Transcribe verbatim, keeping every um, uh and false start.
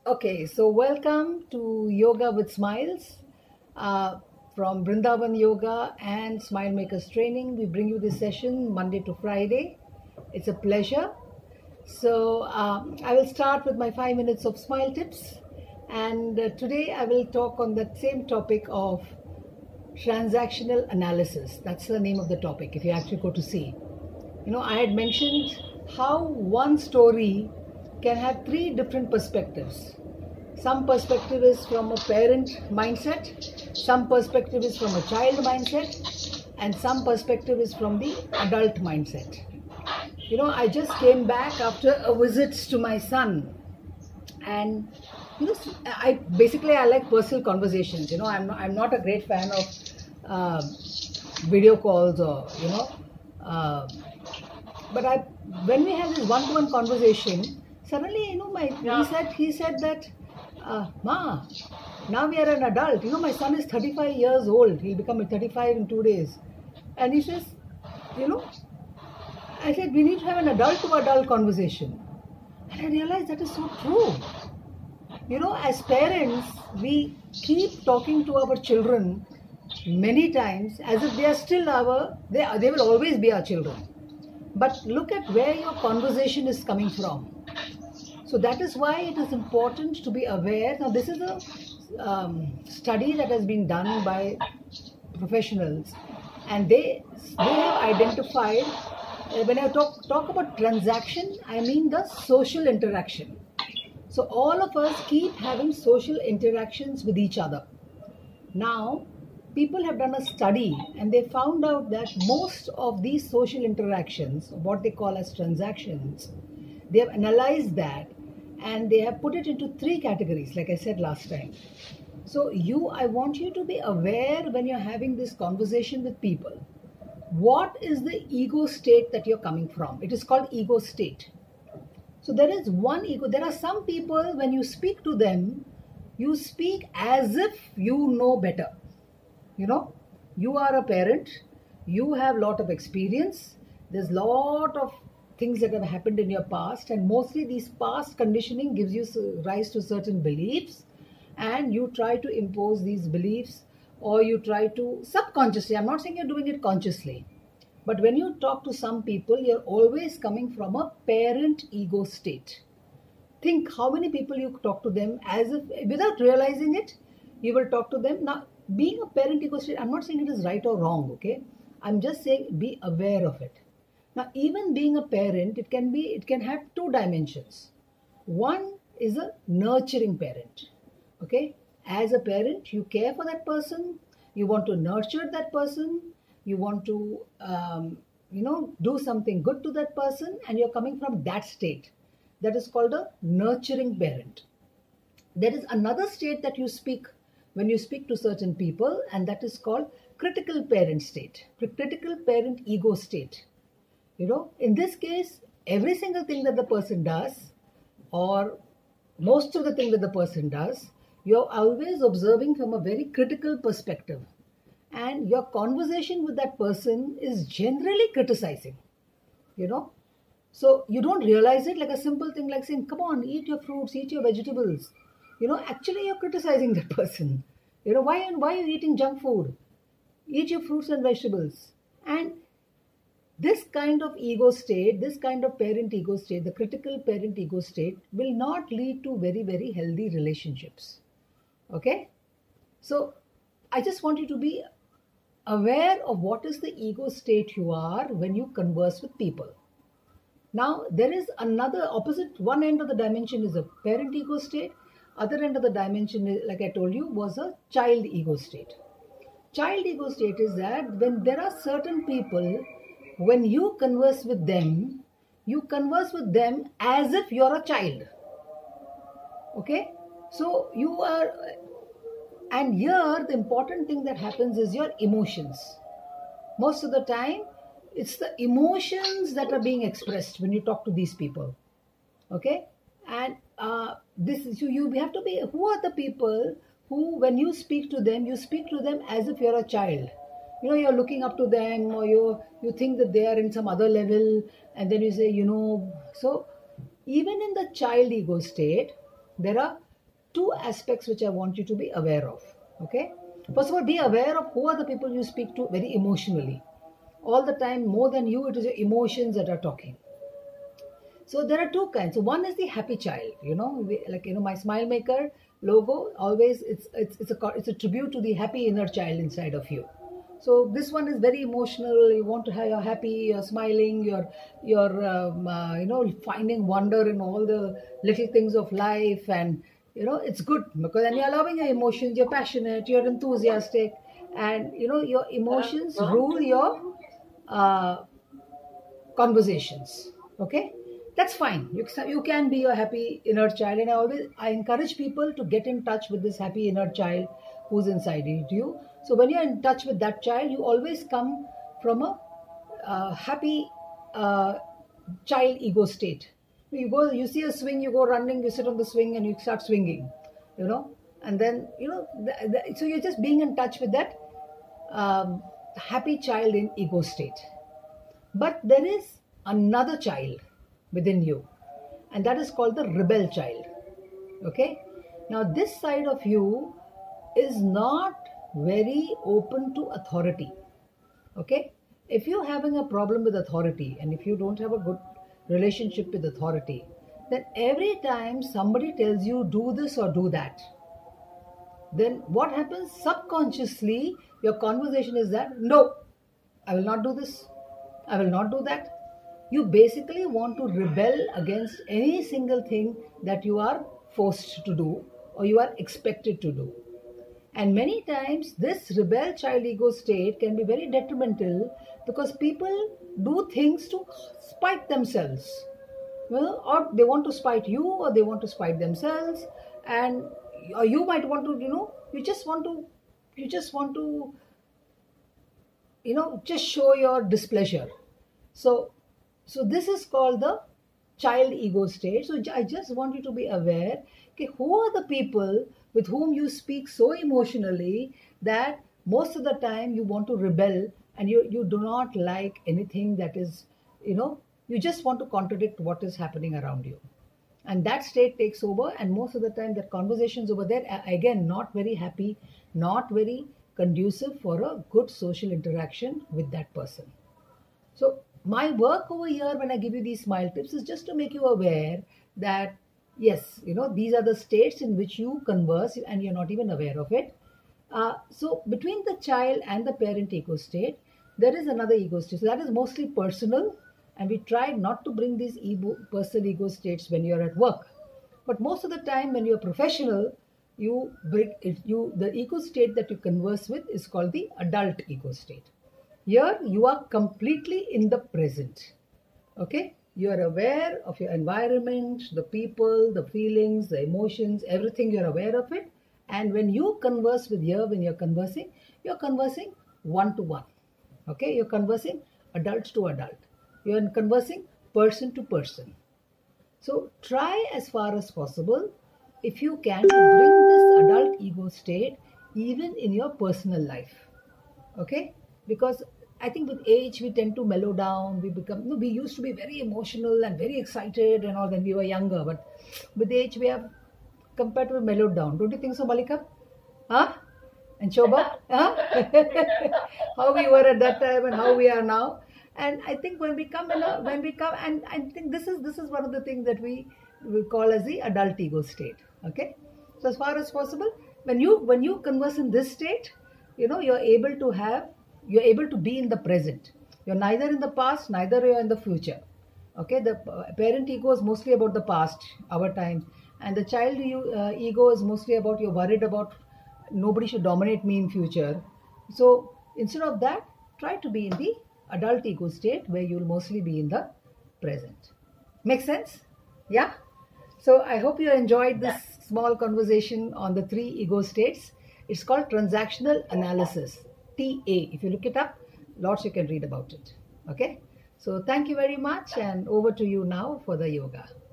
Okay, so welcome to Yoga with Smiles uh, from Brindavan Yoga and Smile Makers Training. We bring you this session Monday to Friday. It's a pleasure. So um, I will start with my five minutes of smile tips, and uh, today I will talk on that same topic of transactional analysis. That's the name of the topic if you actually go to see. You know, I had mentioned how one story can have three different perspectives. Some perspective is from a parent mindset, some perspective is from a child mindset, and some perspective is from the adult mindset. You know, I just came back after a visit to my son, and you know, I basically I like personal conversations. You know, I'm not, I'm not a great fan of uh, video calls or you know, uh, but I when we have this one-to-one conversation, suddenly you know, my he said he said that, uh, Ma, now we are an adult. You know, my son is thirty-five years old. He'll become thirty-five in two days, and he says, you know. I said, we need to have an adult-to-adult conversation. And I realized that is so true. You know, as parents, we keep talking to our children many times as if they are still our, they, are, they will always be our children. But look at where your conversation is coming from. So that is why it is important to be aware. Now, this is a um, study that has been done by professionals, and they, they have identified. When I talk, talk about transaction, I mean the social interaction. So all of us keep having social interactions with each other. Now, people have done a study and they found out that most of these social interactions, what they call as transactions, they have analyzed that and they have put it into three categories, like I said last time. So you, I want you to be aware when you're having this conversation with people. What is the ego state that you're coming from? It is called ego state. So there is one ego. There are some people, when you speak to them, you speak as if you know better. You know, you are a parent, you have a lot of experience, there's a lot of things that have happened in your past, and mostly these past conditioning gives you rise to certain beliefs, and you try to impose these beliefs, or you try to subconsciously, I'm not saying you're doing it consciously, but when you talk to some people, you're always coming from a parent ego state. Think how many people you talk to them as if, without realizing it, you will talk to them. Now, being a parent ego state, I'm not saying it is right or wrong, okay? I'm just saying be aware of it. Now, even being a parent, it can be, it can have two dimensions. One is a nurturing parent, okay? As a parent, you care for that person, you want to nurture that person, you want to, um, you know, do something good to that person, and you're coming from that state. That is called a nurturing parent. There is another state that you speak when you speak to certain people, and that is called critical parent state, critical parent ego state. You know, in this case, every single thing that the person does, or most of the thing that the person does, you're always observing from a very critical perspective. And your conversation with that person is generally criticizing, you know. So you don't realize it, like a simple thing like saying, come on, eat your fruits, eat your vegetables. You know, actually you're criticizing that person. You know, why, why are you eating junk food? Eat your fruits and vegetables. And this kind of ego state, this kind of parent ego state, the critical parent ego state will not lead to very, very healthy relationships. Okay? So I just want you to be aware of what is the ego state you are when you converse with people. Now, there is another opposite, one end of the dimension is a parent ego state, other end of the dimension, like I told you, was a child ego state. Child ego state is that when there are certain people, when you converse with them, you converse with them as if you're a child. Okay? So you are, and here the important thing that happens is your emotions. Most of the time, it's the emotions that are being expressed when you talk to these people. Okay? And uh, this is, you, you have to be, who are the people who, when you speak to them, you speak to them as if you're a child. You know, you're looking up to them, or you you think that they are in some other level, and then you say, you know, so even in the child ego state, there are two aspects which I want you to be aware of. Okay. First of all, be aware of who are the people you speak to very emotionally. All the time, more than you, it is your emotions that are talking. So there are two kinds. So one is the happy child. You know, we, like you know, my Smile Maker logo always it's it's it's a it's a tribute to the happy inner child inside of you. So this one is very emotional. You want to have you're happy, you're smiling, you're you're um, uh, you know finding wonder in all the little things of life, and you know it's good because then you're allowing your emotions. You're passionate, you're enthusiastic, and you know your emotions rule your uh, conversations. Okay, that's fine. You you can be your happy inner child, and I always I encourage people to get in touch with this happy inner child who's inside you. So when you're in touch with that child, you always come from a uh, happy uh, child ego state. You go, you see a swing, you go running, you sit on the swing, and you start swinging. You know, and then you know, the, the, so you're just being in touch with that um, happy child in ego state. But there is another child within you, and that is called the rebel child. Okay, now this side of you is not very open to authority. Okay, if you're having a problem with authority, and if you don't have a good relationship with authority, then every time somebody tells you do this or do that, then what happens subconsciously, your conversation is that no, I will not do this, I will not do that. You basically want to rebel against any single thing that you are forced to do or you are expected to do. And many times this rebel child ego state can be very detrimental because people do things to spite themselves. Well, or they want to spite you or they want to spite themselves, and or you might want to, you know, you just want to, you just want to, you know, just show your displeasure. So, so this is called the child ego state. So I just want you to be aware, okay, who are the people with whom you speak so emotionally that most of the time you want to rebel and you, you do not like anything that is, you know, you just want to contradict what is happening around you. And that state takes over, and most of the time that conversations over there are again not very happy, not very conducive for a good social interaction with that person. So my work over here when I give you these smile tips is just to make you aware that yes, you know, these are the states in which you converse and you're not even aware of it. Uh, so between the child and the parent ego state, there is another ego state. So that is mostly personal, and we try not to bring these ego, personal ego states when you're at work. But most of the time when you're professional, you bring it, you the ego state that you converse with is called the adult ego state. Here you are completely in the present. Okay, you are aware of your environment, the people, the feelings, the emotions, everything. You're aware of it. And when you converse with here, when you're conversing, you're conversing one to one. Okay, you're conversing adult to adult. You're conversing person to person. So try as far as possible, if you can, to bring this adult ego state even in your personal life. Okay, because I think with age we tend to mellow down. We become, you know, we used to be very emotional and very excited and all when we were younger, but with age we have compared to mellowed down. Don't you think so, Malika? Huh? And Shobha? Huh? How we were at that time and how we are now. And I think when we come, you know, when we come, and I think this is this is one of the things that we we call as the adult ego state. Okay, so as far as possible, when you when you converse in this state, you know, you're able to have, you're able to be in the present. You're neither in the past, neither you're in the future. Okay, the parent ego is mostly about the past, our times, and the child uh, ego is mostly about you're worried about nobody should dominate me in future. So instead of that, try to be in the adult ego state where you'll mostly be in the present. Make sense? Yeah? So I hope you enjoyed this small conversation on the three ego states. It's called transactional analysis, T A. If you look it up, lots you can read about it. Okay? So thank you very much, and over to you now for the yoga.